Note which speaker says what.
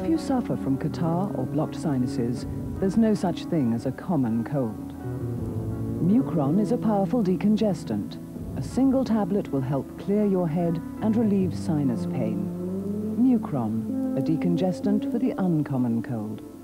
Speaker 1: If you suffer from catarrh or blocked sinuses, there's no such thing as a common cold. Mu-Cron is a powerful decongestant. A single tablet will help clear your head and relieve sinus pain. Mu-Cron, a decongestant for the uncommon cold.